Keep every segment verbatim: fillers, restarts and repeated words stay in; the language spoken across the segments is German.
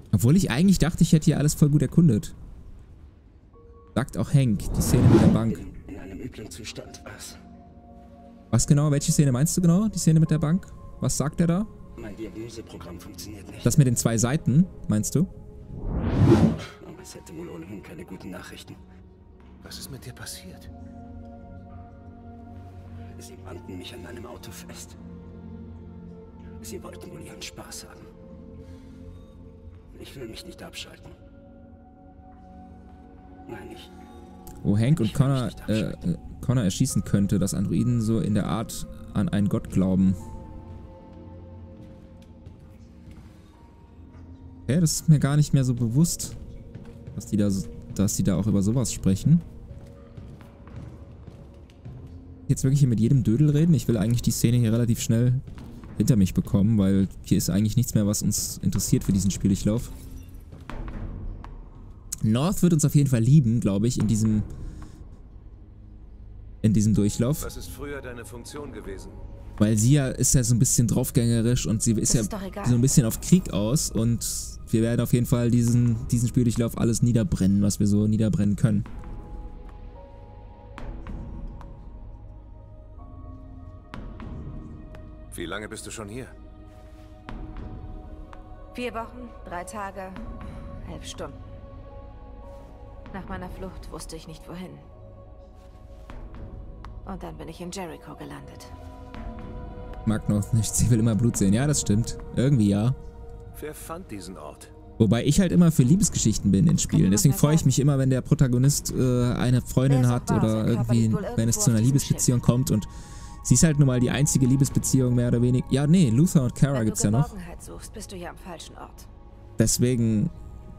Obwohl ich eigentlich dachte, ich hätte hier alles voll gut erkundet. Sagt auch Hank, die Szene mit der Bank. In, in einem üblen Zustand, was? Was genau? Welche Szene meinst du genau? Die Szene mit der Bank? Was sagt er da? Mein Diagnoseprogramm funktioniert nicht. Das mit den zwei Seiten, meinst du? Aber es hätte wohl ohnehin keine guten Nachrichten. Was ist mit dir passiert? Sie banden mich an meinem Auto fest. Sie wollten wohl ihren Spaß haben. Ich will mich nicht abschalten. Nein, ich... Wo Hank und Ich will mich Connor, nicht äh, abschalten. Connor erschießen könnte, dass Androiden so in der Art an einen Gott glauben. Okay, das ist mir gar nicht mehr so bewusst, dass die da, dass die da auch über sowas sprechen. Jetzt wirklich hier mit jedem Dödel reden? Ich will eigentlich die Szene hier relativ schnell hinter mich bekommen, weil hier ist eigentlich nichts mehr, was uns interessiert für diesen Spieldurchlauf. North wird uns auf jeden Fall lieben, glaube ich, in diesem in diesem Durchlauf. Was ist früher deine Funktion gewesen? Weil sie ja ist ja so ein bisschen draufgängerisch und sie ist, Das ja ist doch egal. so ein bisschen auf Krieg aus und wir werden auf jeden Fall diesen, diesen Spieldurchlauf alles niederbrennen, was wir so niederbrennen können. Wie lange bist du schon hier? Vier Wochen, drei Tage, elf Stunden. Nach meiner Flucht wusste ich nicht wohin. Und dann bin ich in Jericho gelandet. Mag noch nicht, sie will immer Blut sehen. Ja, das stimmt. Irgendwie ja. Wer fand diesen Ort? Wobei ich halt immer für Liebesgeschichten bin in Spielen. niemand Deswegen mehr freue ich sagen. mich immer, wenn der Protagonist äh, eine Freundin Wer es auch hat war, oder sein Körper irgendwie, liegt wohl wenn es irgendwo zu einer auf diesem Liebesbeziehung kommt und sie ist halt nun mal die einzige Liebesbeziehung mehr oder weniger. Ja, nee, Luther und Kara Wenn gibt's du ja noch. Geborgenheit suchst, bist du hier am falschen Ort. Deswegen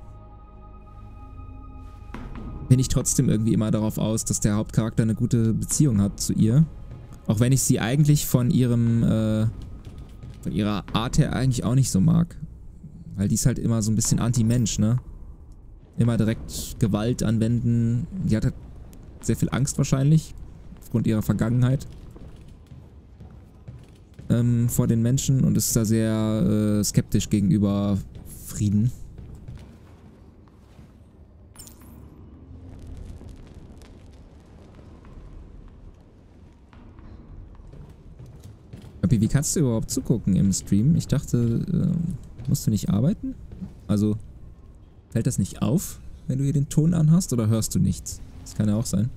bin ich trotzdem irgendwie immer darauf aus, dass der Hauptcharakter eine gute Beziehung hat zu ihr. Auch wenn ich sie eigentlich von ihrem, äh, von ihrer Art her eigentlich auch nicht so mag. Weil die ist halt immer so ein bisschen Anti-Mensch, ne? Immer direkt Gewalt anwenden. Die hat halt sehr viel Angst wahrscheinlich, aufgrund ihrer Vergangenheit. Ähm, vor den Menschen und ist da sehr äh, skeptisch gegenüber Frieden. Wie kannst du überhaupt zugucken im Stream? Ich dachte, äh, musst du nicht arbeiten? Also, fällt das nicht auf, wenn du hier den Ton anhast, oder hörst du nichts? Das kann ja auch sein.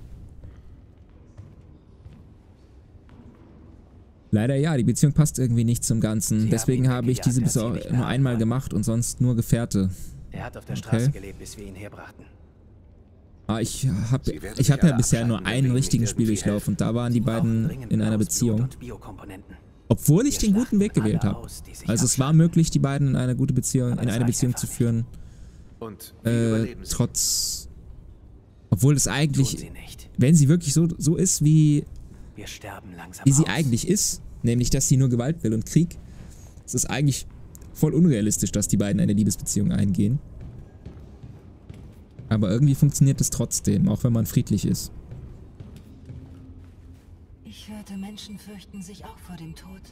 Leider ja, die Beziehung passt irgendwie nicht zum Ganzen. Sie Deswegen haben ihn habe ich diese bis weggejagt, auch als sie mich nur einmal behandelt gemacht und sonst nur Gefährte. Er hat auf der Okay. Straße gelebt, bis wir ihn herbrachten. Ah, ich habe Sie werden ich sich hab ja alle bisher nur abschalten, wenn einen wir ihnen richtigen nicht irgendwie Spieldurchlauf helfen. und da waren die Sie brauchen beiden dringend in einer blaues Blut Beziehung. und Biokomponenten. Obwohl ich Wir den guten schlachten Weg gewählt alle habe. aus, die sich Also es war abschalten. möglich, die beiden in eine gute Beziehung, Aber in das eine reicht Beziehung einfach zu nicht. führen. Und wie Äh, überleben sie? trotz... Obwohl es Tun eigentlich, sie nicht. wenn sie wirklich so, so ist, wie, Wir sterben langsam wie sie aus. eigentlich ist, nämlich, dass sie nur Gewalt will und Krieg, es ist eigentlich voll unrealistisch, dass die beiden eine Liebesbeziehung eingehen. Aber irgendwie funktioniert es trotzdem, auch wenn man friedlich ist. Ich hörte, Menschen fürchten sich auch vor dem Tod.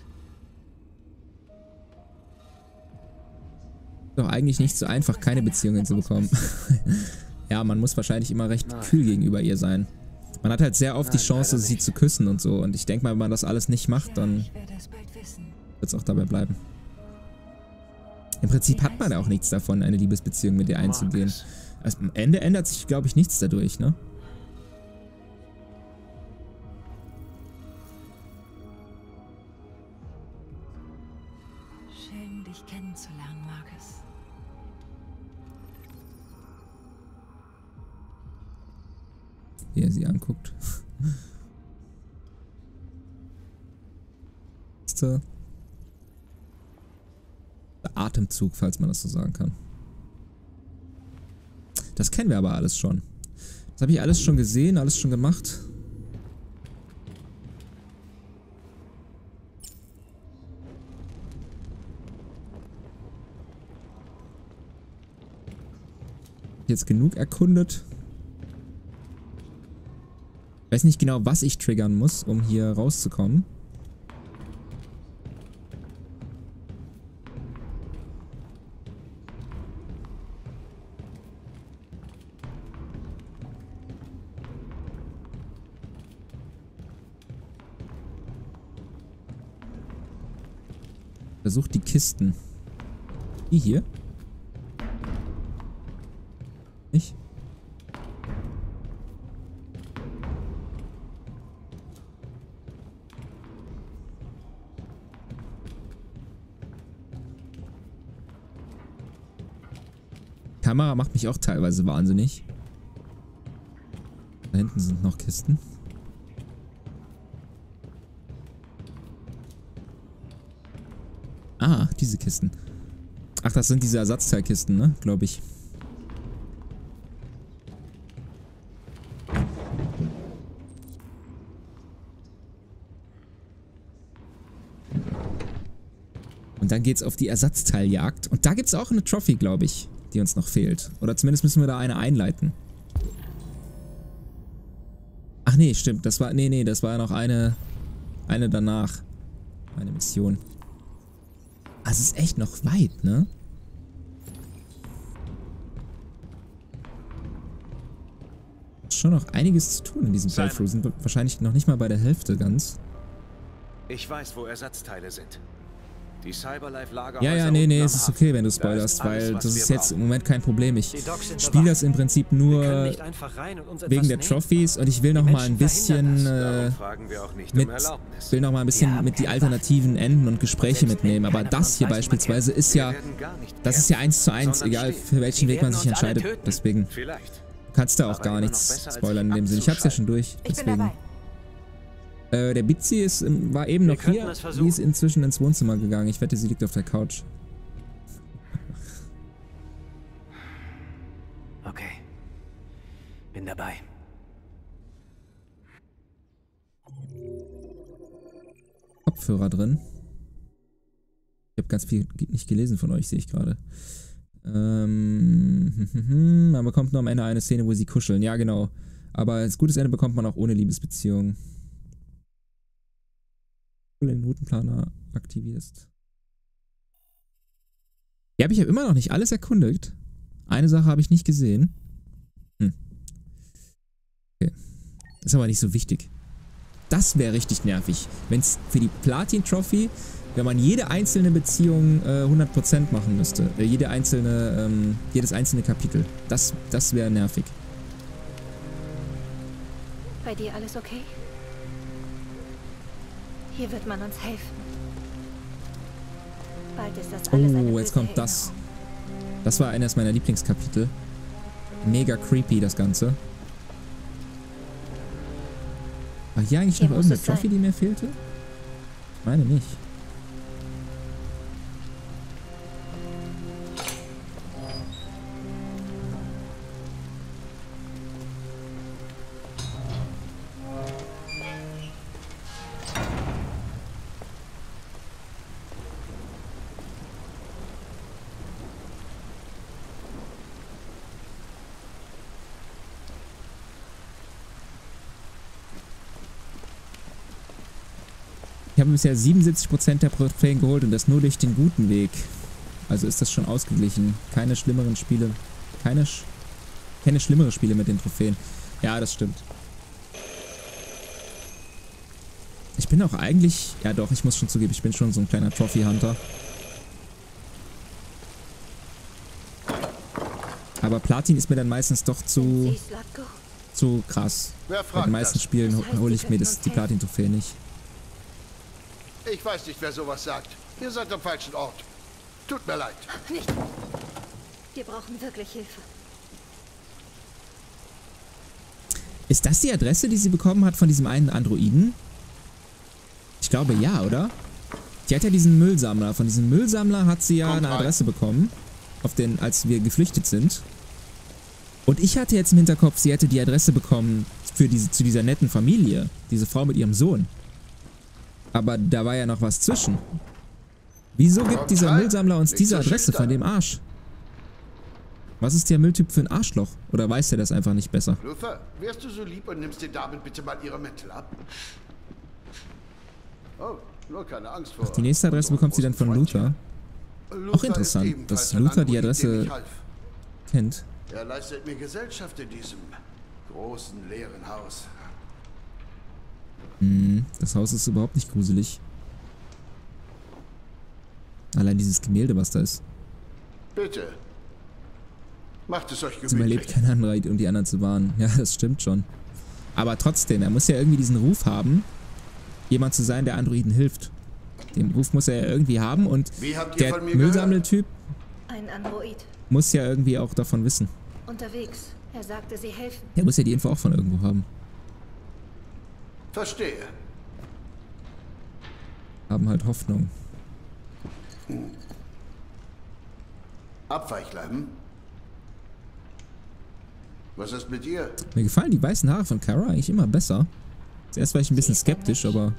Doch eigentlich nicht so einfach, keine Beziehung hinzubekommen. Ja, man muss wahrscheinlich immer recht kühl gegenüber ihr sein. Man hat halt sehr oft die Nein, Chance, leider sie nicht. zu küssen und so. Und ich denke mal, wenn man das alles nicht macht, dann Ich werde es bald wissen. wird es auch dabei bleiben. Im Prinzip hat man ja auch nichts davon, eine Liebesbeziehung mit ihr einzugehen. Marcus. Also am Ende ändert sich, glaube ich, nichts dadurch, ne? Schön, dich kennenzulernen, Marcus. Wie er sie anguckt. Der Atemzug, falls man das so sagen kann. Das kennen wir aber alles schon. Das habe ich alles schon gesehen, alles schon gemacht. Jetzt genug erkundet. Ich weiß nicht genau, was ich triggern muss, um hier rauszukommen. Versucht die Kisten. Die hier? Nicht? Kamera macht mich auch teilweise wahnsinnig. Da hinten sind noch Kisten. Ah, diese Kisten. Ach, das sind diese Ersatzteilkisten, ne? Glaube ich. Und dann geht's auf die Ersatzteiljagd. Und da gibt's auch eine Trophy, glaube ich, die uns noch fehlt. Oder zumindest müssen wir da eine einleiten. Ach nee, stimmt. Das war. Nee, nee, das war ja noch eine. Eine danach. Eine Mission. Also es ist echt noch weit, ne? Schon noch einiges zu tun in diesem Playthrough. Sind wir wahrscheinlich noch nicht mal bei der Hälfte ganz. Ich weiß, wo Ersatzteile sind. Die Cyberlife-Lager. Ja, ja, nee, nee, es ist okay, wenn du spoilerst, weil das ist jetzt im Moment kein Problem. Ich spiele das im Prinzip nur wegen der Trophys und ich will noch mal ein bisschen äh, mit, will noch mal ein bisschen mit die alternativen Enden und Gespräche mitnehmen. Aber das hier beispielsweise ist ja, das ist ja eins zu eins, egal für welchen Weg man sich entscheidet. Deswegen kannst du auch gar nichts spoilern in dem Sinne. Ich hab's ja schon durch, deswegen. Äh, der Bitzi ist, war eben noch hier. Die ist inzwischen ins Wohnzimmer gegangen. Ich wette, sie liegt auf der Couch. Okay. Bin dabei. Kopfhörer drin. Ich habe ganz viel nicht gelesen von euch, sehe ich gerade. Ähm, man bekommt nur am Ende eine Szene, wo sie kuscheln. Ja, genau. Aber ein gutes Ende bekommt man auch ohne Liebesbeziehung. Den Routenplaner aktivierst. Ja, habe ich ja immer noch nicht alles erkundigt. Eine Sache habe ich nicht gesehen. Hm. Okay. Ist aber nicht so wichtig. Das wäre richtig nervig. Wenn es für die Platin-Trophy, wenn man jede einzelne Beziehung äh, hundert Prozent machen müsste. Äh, jede einzelne, ähm, jedes einzelne Kapitel. Das, das wäre nervig. Bei dir alles okay? Hier wird man uns helfen. Bald ist das alles eine Oh, jetzt kommt das. Das war eines meiner Lieblingskapitel. Mega creepy, das Ganze. War hier eigentlich Hier noch muss irgendeine es Trophy, sein. die mir fehlte? Ich meine nicht. Ich habe bisher siebenundsiebzig Prozent der Trophäen geholt und das nur durch den guten Weg. Also ist das schon ausgeglichen. Keine schlimmeren Spiele. Keine, sch keine schlimmere Spiele mit den Trophäen. Ja, das stimmt. Ich bin auch eigentlich... Ja doch, ich muss schon zugeben, ich bin schon so ein kleiner Trophy-Hunter. Aber Platin ist mir dann meistens doch zu... zu krass. Bei den meisten Spielen ho hole ich mir das, die Platin-Trophäe nicht. Ich weiß nicht, wer sowas sagt. Ihr seid am falschen Ort. Tut mir leid. Nicht. Wir brauchen wirklich Hilfe. Ist das die Adresse, die sie bekommen hat von diesem einen Androiden? Ich glaube ja, oder? Die hat ja diesen Müllsammler. Von diesem Müllsammler hat sie ja Kommt eine rein. Adresse bekommen, auf den, als wir geflüchtet sind. Und ich hatte jetzt im Hinterkopf, sie hätte die Adresse bekommen für diese, zu dieser netten Familie. Diese Frau mit ihrem Sohn. Aber da war ja noch was zwischen. Wieso gibt dieser Müllsammler uns diese Adresse von dem Arsch? Was ist der Mülltyp für ein Arschloch? Oder weiß er das einfach nicht besser? Luther, wärst du so lieb und nimmst den Damen bitte mal ihre Mäntel ab? Oh, nur keine Angst vor. Ach, die nächste Adresse bekommt sie dann von Luther. Luther Auch interessant, ist ebenfalls dass ein Luther die Android, dem Adresse ich half. kennt. Er leistet mir Gesellschaft in diesem großen, leeren Haus. Hm, das Haus ist überhaupt nicht gruselig. Allein dieses Gemälde, was da ist. Bitte. Macht es euch Es überlebt gemütlich. kein anderer, um die anderen zu warnen. Ja, das stimmt schon. Aber trotzdem, er muss ja irgendwie diesen Ruf haben, jemand zu sein, der Androiden hilft. Den Ruf muss er ja irgendwie haben und Wie habt ihr der von mir Müllsammeltyp Ein Android. muss ja irgendwie auch davon wissen. Unterwegs. Er sagte, sie helfen. Der muss ja die Info auch von irgendwo haben. Verstehe. Haben halt Hoffnung. Abweichler, hm? Was ist mit ihr? Mir gefallen die weißen Haare von Kara eigentlich immer besser. Zuerst war ich ein bisschen skeptisch, aber...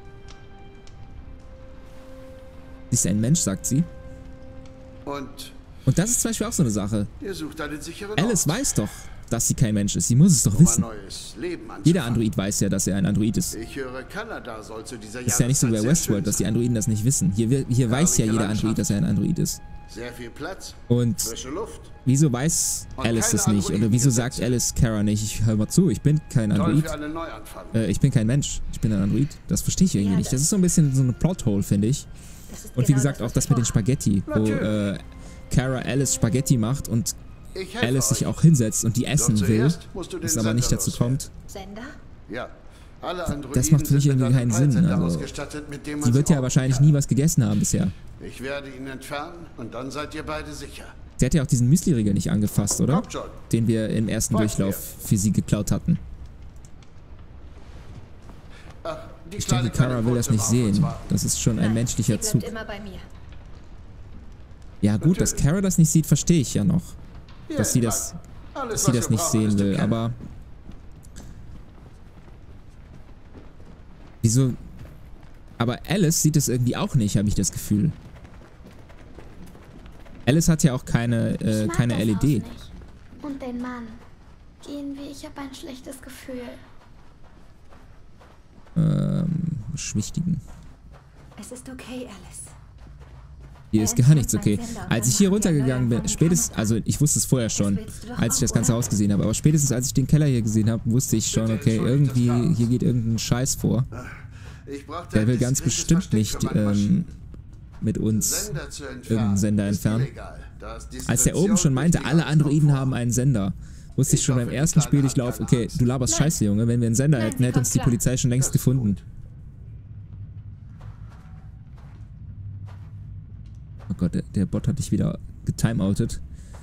Sie ist ein Mensch, sagt sie. Und Und das ist zum Beispiel auch so eine Sache. ihr sucht einen sicheren Alice Ort, weiß doch, dass sie kein Mensch ist. Sie muss es doch um ein wissen. neues Leben anzufangen. Jeder Android weiß ja, dass er ein Android ist. Ich höre, Kanada soll zu dieser Ist ja nicht so wie bei Jahreszeit sehr schön Westworld, dass die sein. Androiden das nicht wissen. Hier, wir- hier weiß ja Herrliche jeder Android, dass er ein Android ist. Sehr viel Platz, Und frische Luft. wieso weiß Und Alice keine das nicht? Oder Androiden wieso gesetzt. sagt Alice Kara nicht? Ich hör mal zu, ich bin kein Toll Android. für einen Neuanfang. Äh, ich bin kein Mensch. Ich bin ein Android. Das verstehe ich irgendwie Ja, nicht. Das das- ist so ein bisschen so eine Plothole, finde ich. Das ist Und wie genau gesagt, das, auch was das wir mit den vorhaben. Spaghetti, wo Natürlich. äh, Kara Alice Spaghetti macht und Ich helfe Alice sich euch. auch hinsetzt und die essen Doch will, zuerst musst du den es aber nicht Sender dazu loswerden. kommt. Sender? Ja. Alle Androiden Das macht für mich sind mit irgendwie einem keinen Sinn, Peilsender also, ausgestattet, mit dem man Sie wird sie ja orten wahrscheinlich kann. nie was gegessen haben bisher. Ich werde ihn entfernen und dann seid ihr beide sicher. Sie hat ja auch diesen Müsli-Riegel nicht angefasst, oder? Kommt schon. Den wir im ersten Folgt Durchlauf für sie geklaut hatten. Ach, die Ich Kleine denke, kann Kara im will das nicht Wohnzimmer auf uns sehen. warten. Das ist schon ein Nein, menschlicher sie Zug. bleibt immer bei mir. Ja gut, dass Natürlich. Kara das nicht sieht, verstehe ich ja noch. Hier Dass sie entlang. das, Alles, dass sie was das wir nicht brauchen, sehen ist im will, Keller. aber... Wieso... Aber Alice sieht es irgendwie auch nicht, habe ich das Gefühl. Alice hat ja auch keine, äh, Ich mag keine das L E D. Haus nicht. Und den Mann. Irgendwie, ich habe ein schlechtes Gefühl. Ähm, beschwichtigen. Es ist okay, Alice. Hier Er ist gar nichts entfernt okay. meinen Sender und Als dann ich hier macht er runtergegangen bin, Neuanfang spätestens, Kanada. also ich wusste es vorher schon, willst du doch als ich das auch, ganze oder? Haus gesehen habe, aber spätestens als ich den Keller hier gesehen habe, wusste ich schon, okay, irgendwie, hier geht irgendein Scheiß vor. Ich brauchte Der ein will ganz diskretes bestimmt Versteck nicht für meine ähm, Maschinen. mit uns Sender zu entfernen, irgendeinen Sender ist entfernen. illegal, da ist Als der oben schon meinte, alle Androiden haben einen Sender, wusste ich schon beim ersten Spieldurchlauf, okay, du laberst Scheiße, Junge, wenn wir einen Sender Nein, hätten, sie hätte uns kommt die klar. Polizei schon längst Das ist gefunden. gut. Oh Gott, der, der Bot hat dich wieder getimeoutet.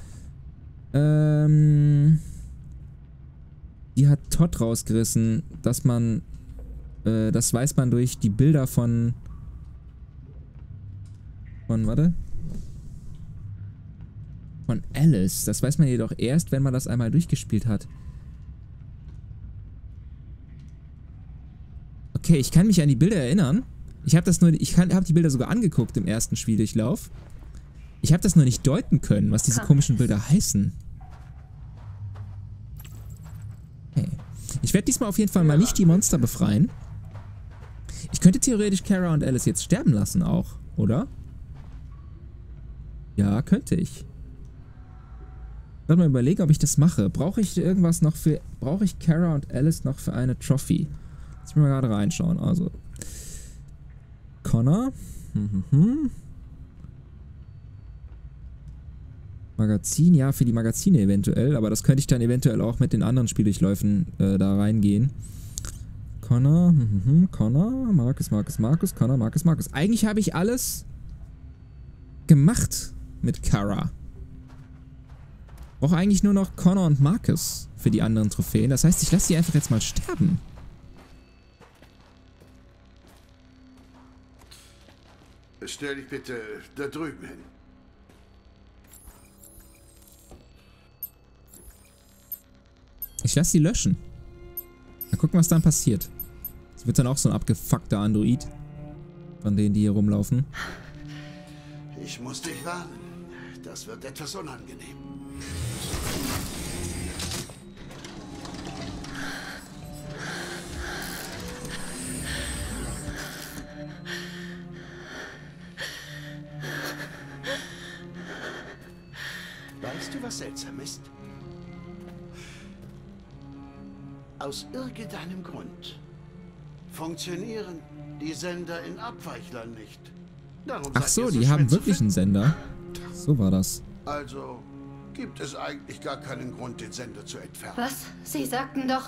Ähm... Die hat Todd rausgerissen, dass man... Äh, das weiß man durch die Bilder von... Von, warte... Von Alice. Das weiß man jedoch erst, wenn man das einmal durchgespielt hat. Okay, ich kann mich an die Bilder erinnern. Ich habe das nur, ich habe die Bilder sogar angeguckt im ersten Spieldurchlauf. Ich habe das nur nicht deuten können, was diese komischen Bilder heißen. Hey. Ich werde diesmal auf jeden Fall mal nicht die Monster befreien. Ich könnte theoretisch Kara und Alice jetzt sterben lassen auch, oder? Ja, könnte ich. Ich werde mal überlegen, ob ich das mache. Brauche ich irgendwas noch für... Brauche ich Kara und Alice noch für eine Trophy? Lass mich mal gerade reinschauen. Also... Connor. Hm, hm, hm. Magazin, ja, für die Magazine eventuell, aber das könnte ich dann eventuell auch mit den anderen Spieldurchläufen äh, da reingehen. Connor, hm, hm, hm, Connor, Marcus, Marcus, Marcus, Connor, Marcus, Marcus. Eigentlich habe ich alles gemacht mit Kara. Brauche eigentlich nur noch Connor und Marcus für die anderen Trophäen. Das heißt, ich lasse die einfach jetzt mal sterben. Stell dich bitte da drüben hin. Ich lasse sie löschen. Mal gucken, was dann passiert. Es wird dann auch so ein abgefuckter Android. Von denen, die hier rumlaufen. Ich muss dich warnen. Das wird etwas unangenehm. Weißt du, was seltsam ist? Aus irgendeinem Grund funktionieren die Sender in Abweichlern nicht. Darum Ach seid so, ihr die schwer haben zu wirklich einen finden. Sender. So war das. Also gibt es eigentlich gar keinen Grund, den Sender zu entfernen. Was? Sie sagten doch...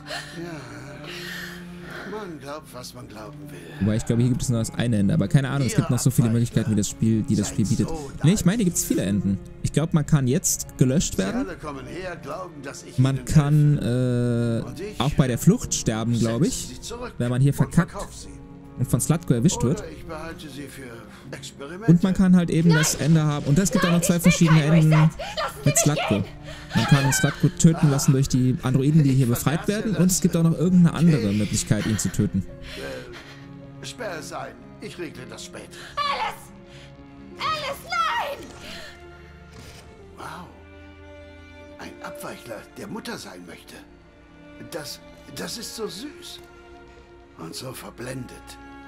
Man glaubt, was man glauben will. Wobei ich glaube, hier gibt es nur das eine Ende. Aber keine Ahnung, es gibt noch so viele Möglichkeiten, wie das Spiel, die das Spiel bietet. Ne, ich meine, hier gibt es viele Enden. Ich glaube, man kann jetzt gelöscht werden. Alle kommen her, glauben, dass ich Man ihnen kann äh, auch bei der Flucht sterben, glaube ich. sie zurück Wenn man hier und verkackt verkauf sie. und von Slutko erwischt wird. Oder ich behalte sie für Experimente. Und man kann halt eben das Ende haben. Und es gibt auch noch zwei verschiedene Enden mit Slutko. Man kann Slutko töten lassen durch die Androiden, die hier befreit werden. Und es gibt auch noch irgendeine andere Möglichkeit, ihn zu töten. Äh, sperr es ein. Ich regle das später. Alice! Alice, nein! Wow. Ein Abweichler, der Mutter sein möchte. Das, das ist so süß. Und so verblendet.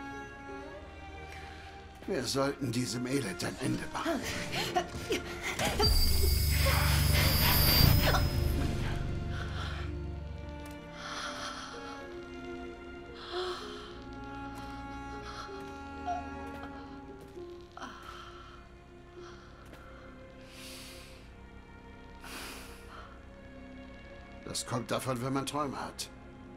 Wir sollten diesem Elend ein Ende machen. Das kommt davon, wenn man Träume hat.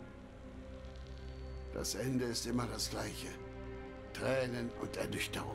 Das Ende ist immer das gleiche. Tränen und Ernüchterung.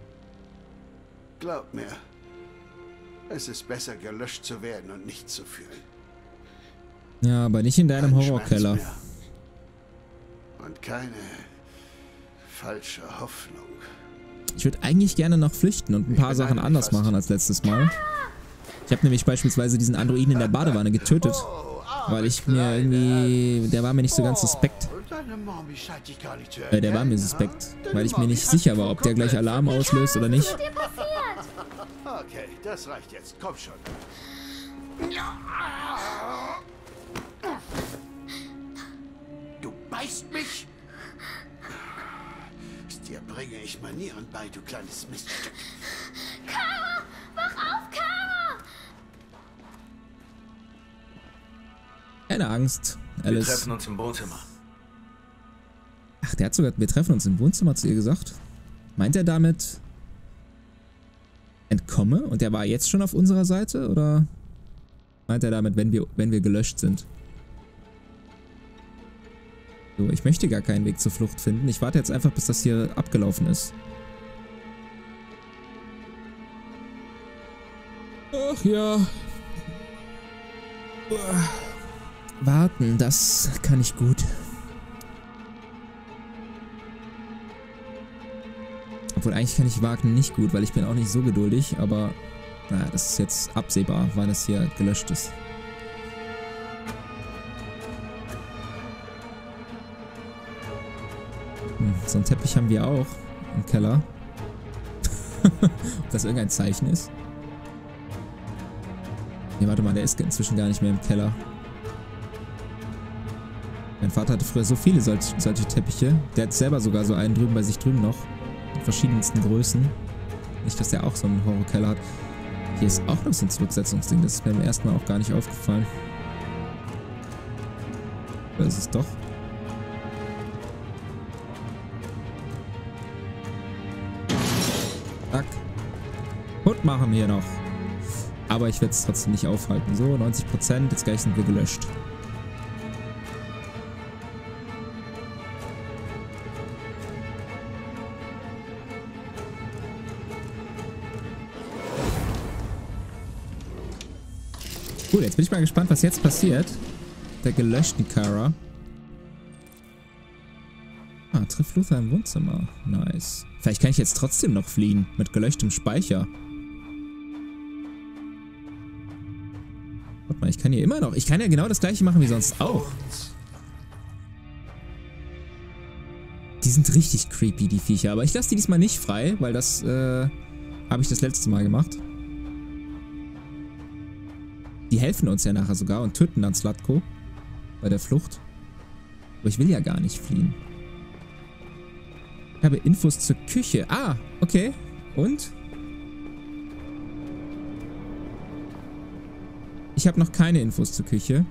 Glaub mir, es ist besser, gelöscht zu werden und nichts zu fühlen. Ja, aber nicht in deinem Kein Horrorkeller. Schmerz mehr. Und keine falsche Hoffnung. Ich würde eigentlich gerne noch flüchten und ein paar bin Sachen eigentlich anders fast- machen als letztes Mal. Ich habe nämlich beispielsweise diesen Androiden in der Badewanne getötet. Oh, arme Weil ich mir Kleine. irgendwie... Der war mir nicht so ganz suspekt. Oh, deine Mommy scheint dich gar nicht zu Äh, der war mir erkennen, suspekt. ha? Deine Weil ich mir Mommy nicht hat sicher dich war, ob der gleich komplett Alarm auslöst oder nicht. Dir passiert? Okay, das reicht jetzt. Komm schon. Du beißt mich? Dir bringe ich Manieren bei, du kleines Miststück. Kara! Wach auf, Kara! Keine Angst, Wir Alice. treffen uns im Wohnzimmer. Ach, der hat sogar... Wir treffen uns im Wohnzimmer zu ihr gesagt. Meint er damit... Entkomme? Und der war jetzt schon auf unserer Seite? Oder meint er damit, wenn wir, wenn wir gelöscht sind? So, ich möchte gar keinen Weg zur Flucht finden. Ich warte jetzt einfach, bis das hier abgelaufen ist. Ach ja. Warten, das kann ich gut. Obwohl, eigentlich kann ich warten nicht gut, weil ich bin auch nicht so geduldig, aber naja, das ist jetzt absehbar, wann es hier gelöscht ist. Hm, so einen Teppich haben wir auch im Keller. Ob das irgendein Zeichen ist? Ne, warte mal, der ist inzwischen gar nicht mehr im Keller. Mein Vater hatte früher so viele solche, solche Teppiche. Der hat selber sogar so einen drüben bei sich drüben noch. In verschiedensten Größen. Nicht, dass der auch so einen Horrorkeller hat. Hier ist auch noch so ein Zurücksetzungsding. Das ist mir beim ersten Mal auch gar nicht aufgefallen. Oder ist es doch? Zack. Und machen wir hier noch. Aber ich werde es trotzdem nicht aufhalten. So, neunzig Prozent. Jetzt gleich sind wir gelöscht. Cool, jetzt bin ich mal gespannt, was jetzt passiert. Der gelöschten Kara. Ah, trifft Luther im Wohnzimmer. Nice. Vielleicht kann ich jetzt trotzdem noch fliehen. Mit gelöschtem Speicher. Warte mal, ich kann hier immer noch... Ich kann ja genau das gleiche machen wie sonst auch. Die sind richtig creepy, die Viecher. Aber ich lasse die diesmal nicht frei, weil das äh, habe ich das letzte Mal gemacht. Die helfen uns ja nachher sogar und töten dann Slutko bei der Flucht. Aber ich will ja gar nicht fliehen. Ich habe Infos zur Küche. Ah, okay. Und? Ich habe noch keine Infos zur Küche.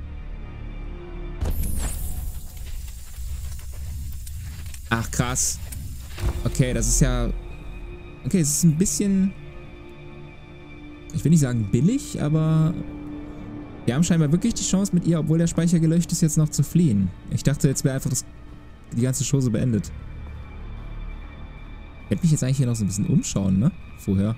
Ach, krass. Okay, das ist ja... Okay, es ist ein bisschen... Ich will nicht sagen billig, aber... Wir haben scheinbar wirklich die Chance mit ihr, obwohl der Speicher gelöscht ist, jetzt noch zu fliehen. Ich dachte, jetzt wäre einfach das, die ganze Chose beendet. Ich hätte mich jetzt eigentlich hier noch so ein bisschen umschauen, ne? Vorher.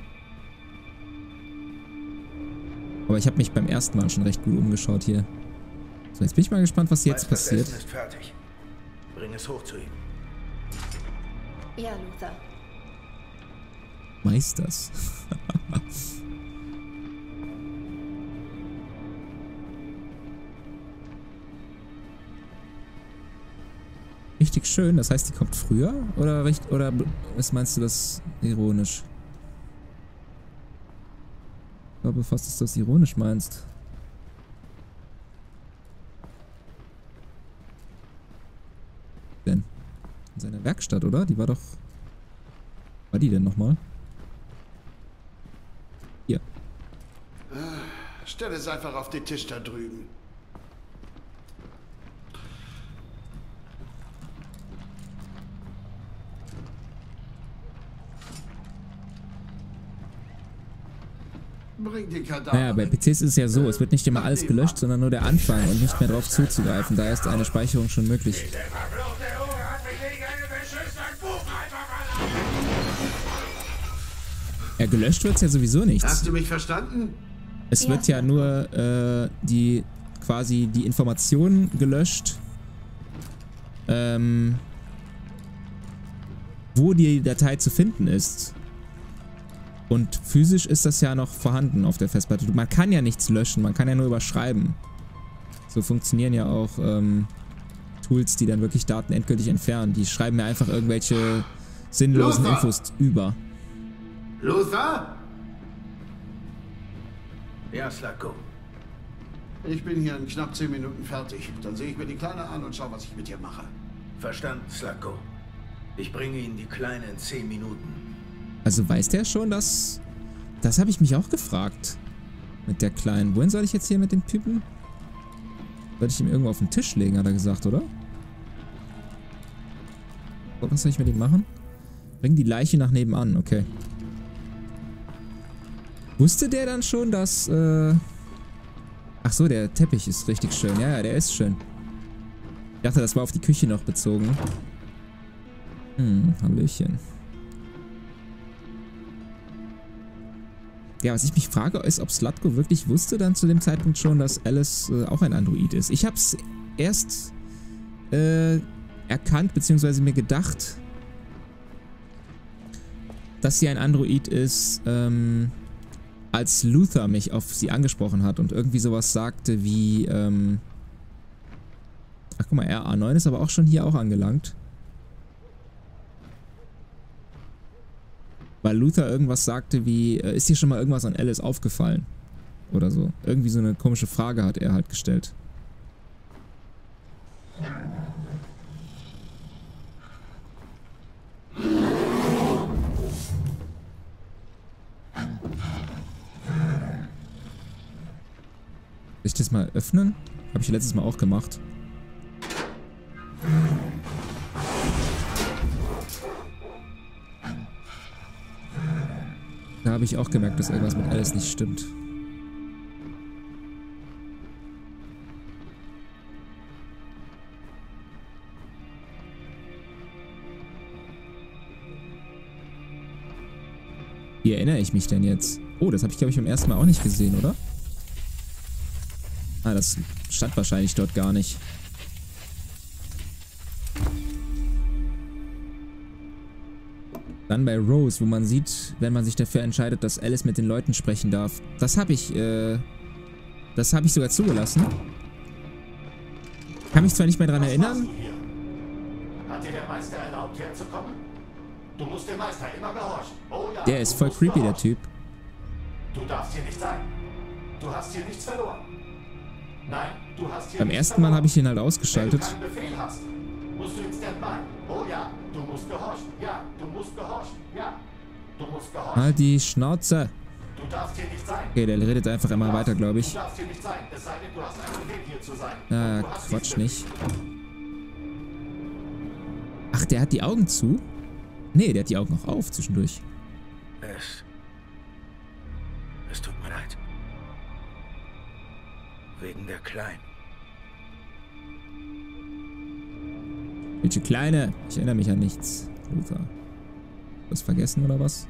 Aber ich habe mich beim ersten Mal schon recht gut umgeschaut hier. So, jetzt bin ich mal gespannt, was jetzt passiert. Das Essen ist fertig. Bring es hoch zu ihm. Ja, Luther. Meisters. Richtig schön, das heißt, die kommt früher? Oder, oder was meinst du das ironisch? Ich glaube fast, dass du das ironisch meinst. Denn? In seiner Werkstatt, oder? Die war doch... War die denn nochmal? Hier. Stell es einfach auf den Tisch da drüben. Bring den Kadaver. Naja, bei P Cs ist es ja so, es wird nicht immer alles gelöscht, sondern nur der Anfang und nicht mehr darauf zuzugreifen. Daher ist eine Speicherung schon möglich. Ja, gelöscht wird es ja sowieso nichts. Hast du mich verstanden? Es wird ja nur äh, die quasi die Informationen gelöscht, ähm, wo die Datei zu finden ist. Und physisch ist das ja noch vorhanden auf der Festplatte. Man kann ja nichts löschen, man kann ja nur überschreiben. So funktionieren ja auch ähm, Tools, die dann wirklich Daten endgültig entfernen. Die schreiben mir einfach irgendwelche sinnlosen Luther! Infos über. Luther? Ja, Slatko. Ich bin hier in knapp zehn Minuten fertig. Dann sehe ich mir die Kleine an und schaue, was ich mit ihr mache. Verstanden, Slatko. Ich bringe Ihnen die Kleine in zehn Minuten. Also weiß der schon, dass... Das habe ich mich auch gefragt. Mit der Kleinen. Wohin soll ich jetzt hier mit dem Typen? Soll ich ihm irgendwo auf den Tisch legen, hat er gesagt, oder? Was soll ich mit ihm machen? Bring die Leiche nach nebenan, okay. Wusste der dann schon, dass... Äh Ach so, der Teppich ist richtig schön. Ja, ja, der ist schön. Ich dachte, das war auf die Küche noch bezogen. Hm, Hallöchen. Ja, was ich mich frage, ist, ob Slatko wirklich wusste dann zu dem Zeitpunkt schon, dass Alice äh, auch ein Android ist. Ich habe es erst äh, erkannt, beziehungsweise mir gedacht, dass sie ein Android ist, ähm, als Luther mich auf sie angesprochen hat und irgendwie sowas sagte wie, ähm, ach guck mal, R A neun ist aber auch schon hier auch angelangt. Weil Luther irgendwas sagte wie, äh, ist dir schon mal irgendwas an Alice aufgefallen? Oder so. Irgendwie so eine komische Frage hat er halt gestellt. Soll ich das mal öffnen? Habe ich letztes Mal auch gemacht. Da habe ich auch gemerkt, dass irgendwas mit Alice nicht stimmt. Wie erinnere ich mich denn jetzt? Oh, das habe ich, glaube ich, beim ersten Mal auch nicht gesehen, oder? Ah, das stand wahrscheinlich dort gar nicht. Dann bei Rose, wo man sieht, wenn man sich dafür entscheidet, dass Alice mit den Leuten sprechen darf. Das habe ich, äh... Das habe ich sogar zugelassen. Kann mich zwar nicht mehr daran erinnern. Hat dir der Meister erlaubt, herzukommen? Du musst dem Meister immer gehorchen. Oh ja, der ist voll creepy, der Typ. Du darfst hier nicht sein. Du hast hier nichts verloren. Nein, du hast hier Beim ersten Mal habe ich ihn halt ausgeschaltet. Wenn du keinen Befehl hast, musst du ins Standby. Oh ja, du musst gehorchen. Ja, du musst gehorchen. Ja, du musst gehorchen. Halt die Schnauze. Du darfst hier nicht sein. Okay, der redet einfach immer weiter, glaube ich. Du darfst hier nicht sein, es sei denn, du hast einen Befehl, hier zu sein. Ah, Quatsch nicht. Ach, der hat die Augen zu? Nee, der hat die Augen noch auf zwischendurch. Es... Es tut mir leid. Wegen der Kleinen. Welche Kleine? Ich erinnere mich an nichts. Luther. Was vergessen oder was?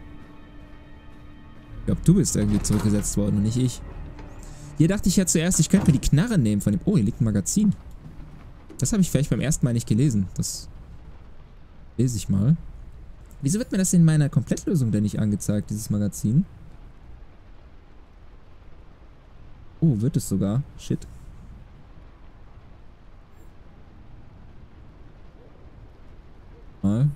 Ich glaube, du bist irgendwie zurückgesetzt worden und nicht ich. Hier dachte ich ja zuerst, ich könnte mir die Knarre nehmen von dem... Oh, hier liegt ein Magazin. Das habe ich vielleicht beim ersten Mal nicht gelesen. Das lese ich mal. Wieso wird mir das in meiner Komplettlösung denn nicht angezeigt, dieses Magazin? Oh, wird es sogar. Shit. Mal.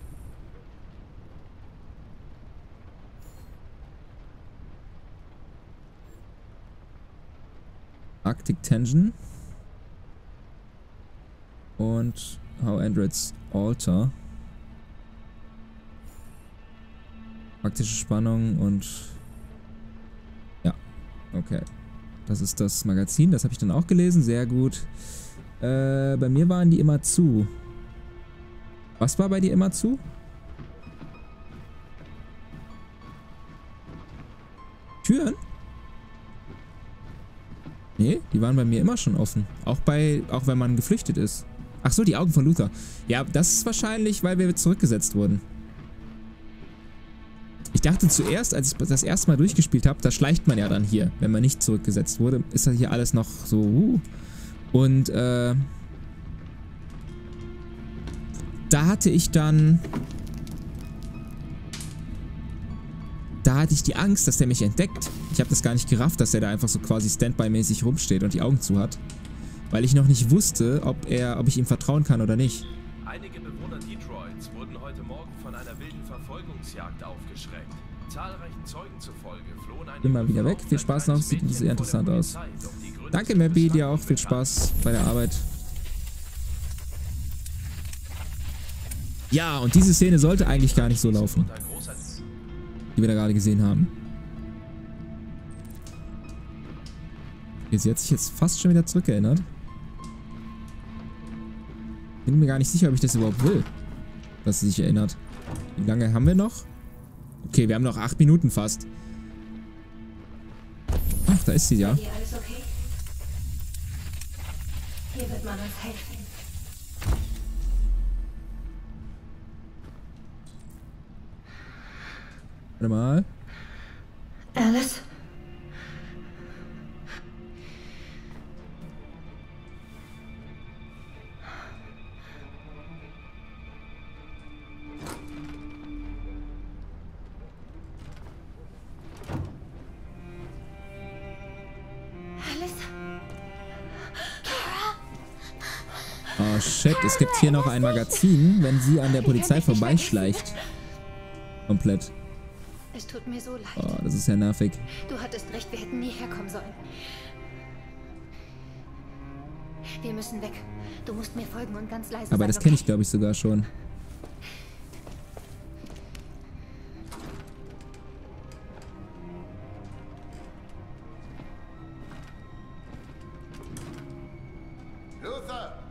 Arctic Tension. Und How Androids Alter. Praktische Spannung und... Ja, okay. Das ist das Magazin, das habe ich dann auch gelesen, sehr gut. Äh, bei mir waren die immer zu. Was war bei dir immer zu? Türen? Nee, die waren bei mir immer schon offen. Auch bei, auch wenn man geflüchtet ist. Ach so, die Augen von Luther. Ja, das ist wahrscheinlich, weil wir zurückgesetzt wurden. Ich dachte zuerst, als ich das erste Mal durchgespielt habe, da schleicht man ja dann hier. Wenn man nicht zurückgesetzt wurde, ist das hier alles noch so... Uh. Und, äh... da hatte ich dann... Da hatte ich die Angst, dass der mich entdeckt. Ich habe das gar nicht gerafft, dass er da einfach so quasi Standby-mäßig rumsteht und die Augen zu hat. Weil ich noch nicht wusste, ob er, ob ich ihm vertrauen kann oder nicht. Einige Bewohner Detroits wurden heute Morgen von einer wilden Verfolgungsjagd aufgeschreckt. Zahlreichen Zeugen zufolge flohen einige... Bin mal wieder weg. Viel Spaß noch. Sieht sehr interessant aus. Danke, Mappy. Dir auch viel Spaß bei der Arbeit. Ja, und diese Szene sollte eigentlich gar nicht so laufen, die wir da gerade gesehen haben. Sie hat sich jetzt fast schon wieder zurückerinnert. Bin mir gar nicht sicher, ob ich das überhaupt will, dass sie sich erinnert. Wie lange haben wir noch? Okay, wir haben noch acht Minuten fast. Ach, da ist sie ja. Hier alles okay? Hier wird man uns helfen. Warte mal. Alice? Oh shit, es gibt hier noch ein Magazin, wenn sie an der Polizei vorbeischleicht. Komplett. Es tut mir so leid. Oh, das ist ja nervig. Du hattest recht, wir hätten nie herkommen sollen. Wir müssen weg. Du musst mir folgen und ganz leise sein. Aber das kenne ich, glaube ich, sogar schon. Luther!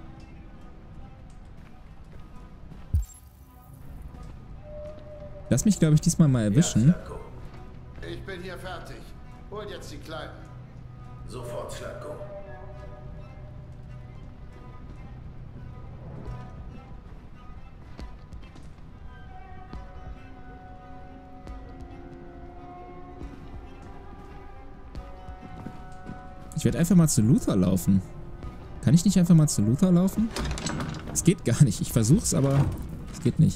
Lass mich, glaube ich, diesmal mal erwischen. Ja, Slatko. Ich bin hier fertig. Holt jetzt die Kleinen. Sofort, Slatko. Ich werde einfach mal zu Luther laufen. Kann ich nicht einfach mal zu Luther laufen? Es geht gar nicht. Ich versuche es, aber es geht nicht.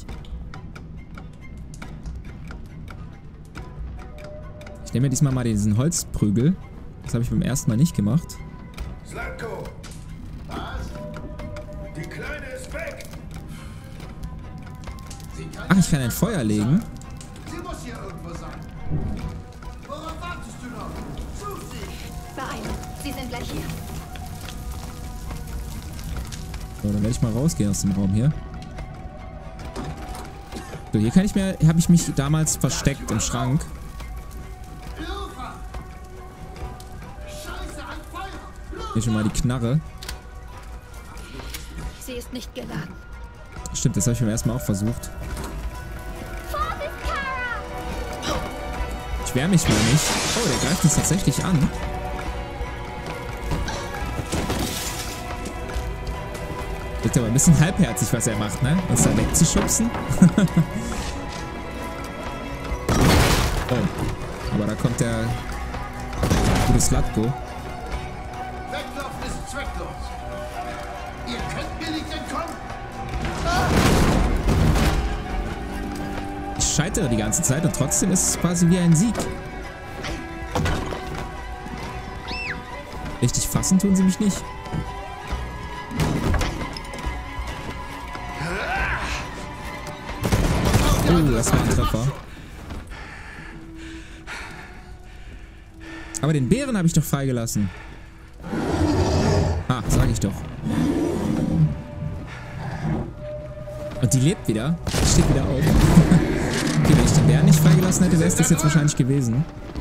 Ich nehme mir diesmal mal diesen Holzprügel. Das habe ich beim ersten Mal nicht gemacht. Slatko! Was? Die Kleine ist weg! Ach, ich kann ein Feuer legen. Sie muss hier irgendwo sein. Worauf wartest du noch? Such sie! Beeilen. Sie sind gleich hier. So, dann werde ich mal rausgehen aus dem Raum hier. So, hier kann ich mir, habe ich mich damals versteckt im Schrank. Hier schon mal die Knarre. Sie ist nicht geladen. Stimmt, das habe ich beim ersten Mal auch versucht. beschwer mich mal nicht. Oh, der greift uns tatsächlich an. Wirkt aber ein bisschen halbherzig, was er macht, ne? Uns da wegzuschubsen. Oh. Aber da kommt der gute Slatko. Weglaufen ist zwecklos. Ihr könnt mir nicht entkommen. Ich scheitere die ganze Zeit und trotzdem ist es quasi wie ein Sieg. Richtig fassen tun sie mich nicht. Oh, das war ein Treffer. Aber den Bären habe ich doch freigelassen. Ah, sag ich doch. Und die lebt wieder. Die steht wieder auf. Okay, wenn ich den Bären nicht freigelassen hätte, wäre es das jetzt wahrscheinlich gewesen.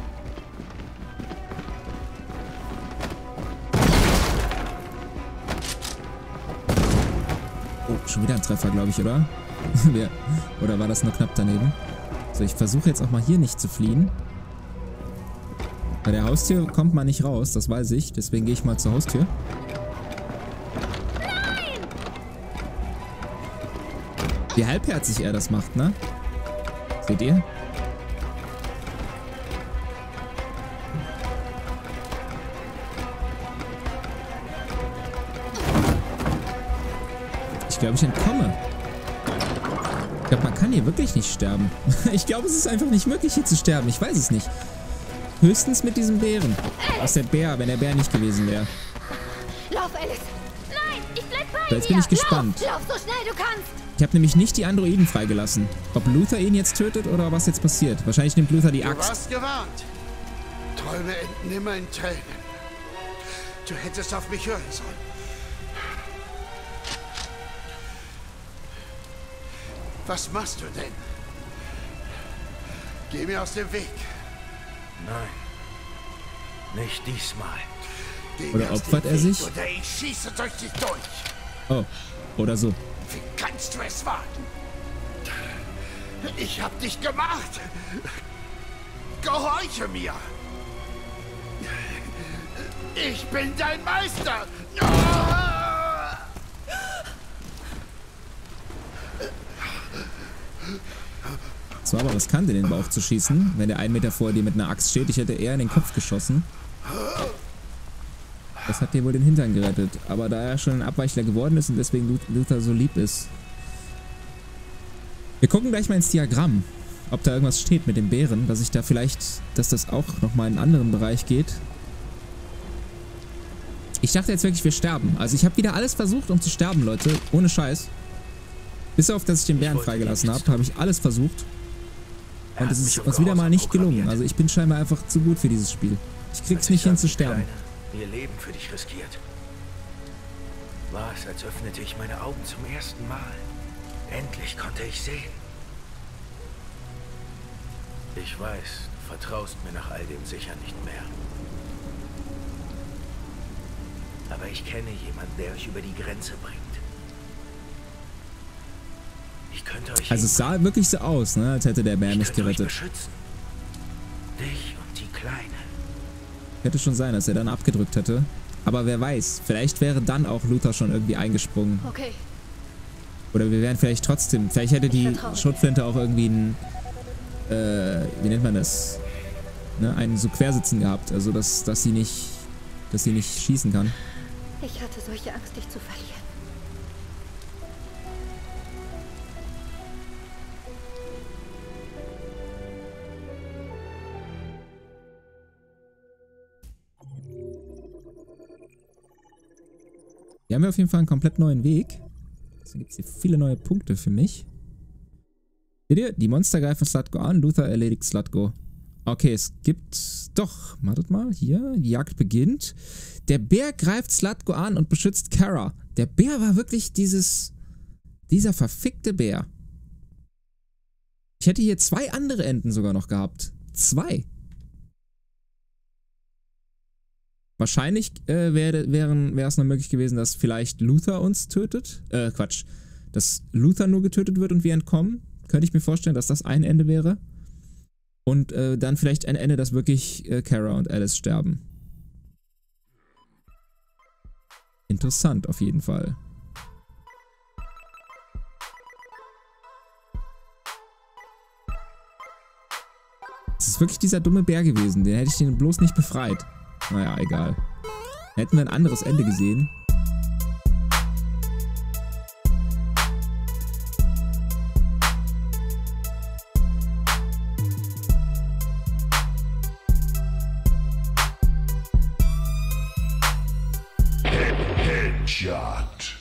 Oh, schon wieder ein Treffer, glaube ich, oder? Oder war das nur knapp daneben? So, ich versuche jetzt auch mal hier nicht zu fliehen. Bei der Haustür kommt man nicht raus, das weiß ich. Deswegen gehe ich mal zur Haustür. Nein! Wie halbherzig er das macht, ne? Seht ihr? Ich glaube, ich entkomme. Ich glaube, man kann hier wirklich nicht sterben. Ich glaube, es ist einfach nicht möglich, hier zu sterben. Ich weiß es nicht. Höchstens mit diesem Bären. Was der Bär, wenn der Bär nicht gewesen wäre. Lauf, Alice! Nein, ich bleib bei So, jetzt bin dir. ich gespannt. Lauf, lauf so schnell du kannst! Ich habe nämlich nicht die Androiden freigelassen. Ob Luther ihn jetzt tötet oder was jetzt passiert. Wahrscheinlich nimmt Luther die Du Axt. warst gewarnt. Träume enden immer in Tränen. Du hättest auf mich hören sollen. Was machst du denn? Geh mir aus dem Weg. Nein. Nicht diesmal. Geh Oder mir aus opfert dem er Weg, sich? Oder ich schieße durch dich durch. Oh, oder so. Wie kannst du es wagen? Ich hab dich gemacht. Gehorche mir. Ich bin dein Meister. Es war aber riskant, in den Bauch zu schießen, wenn der ein Meter vor dir mit einer Axt steht. Ich hätte eher in den Kopf geschossen. Das hat dir wohl den Hintern gerettet. Aber da er schon ein Abweichler geworden ist und deswegen Luther so lieb ist. Wir gucken gleich mal ins Diagramm, ob da irgendwas steht mit dem Bären, dass ich da vielleicht, dass das auch nochmal in einen anderen Bereich geht. Ich dachte jetzt wirklich, wir sterben. Also ich habe wieder alles versucht, um zu sterben, Leute. Ohne Scheiß. Bis auf, dass ich den Bären freigelassen habe, habe ich alles versucht. Und es ist uns wieder mal nicht gelungen. Also ich bin scheinbar einfach zu gut für dieses Spiel. Ich krieg's nicht hin zu sterben. Ihr Leben für dich riskiert. War es, als öffnete ich meine Augen zum ersten Mal. Endlich konnte ich sehen. Ich weiß, du vertraust mir nach all dem sicher nicht mehr. Aber ich kenne jemanden, der euch über die Grenze bringt. Ich könnte euch... Also es sah wirklich so aus, ne, als hätte der Bär mich gerettet. Beschützen. Dich und die Kleine. Hätte schon sein, dass er dann abgedrückt hätte. Aber wer weiß, vielleicht wäre dann auch Luther schon irgendwie eingesprungen. Okay. Oder wir wären vielleicht trotzdem, vielleicht hätte die Schrotflinte auch irgendwie einen, äh, wie nennt man das? Ne, einen so Quersitzen gehabt, also dass, dass sie nicht, dass sie nicht schießen kann. Ich hatte solche Angst, dich zu verlieren. Hier haben wir auf jeden Fall einen komplett neuen Weg. Deswegen gibt es hier viele neue Punkte für mich. Seht ihr? Die Monster greifen Slatko an, Luther erledigt Slatko. Okay, es gibt... Doch, wartet mal, hier, die Jagd beginnt. Der Bär greift Slatko an und beschützt Kara. Der Bär war wirklich dieses... Dieser verfickte Bär. Ich hätte hier zwei andere Enden sogar noch gehabt. Zwei. Wahrscheinlich äh, wäre wäre es noch möglich gewesen, dass vielleicht Luther uns tötet. Äh, Quatsch. Dass Luther nur getötet wird und wir entkommen. Könnte ich mir vorstellen, dass das ein Ende wäre. Und äh, dann vielleicht ein Ende, dass wirklich äh, Kara und Alice sterben. Interessant auf jeden Fall. Es ist wirklich dieser dumme Bär gewesen. Den hätte ich den bloß nicht befreit. Naja, egal. Hätten wir ein anderes Ende gesehen. Headshot.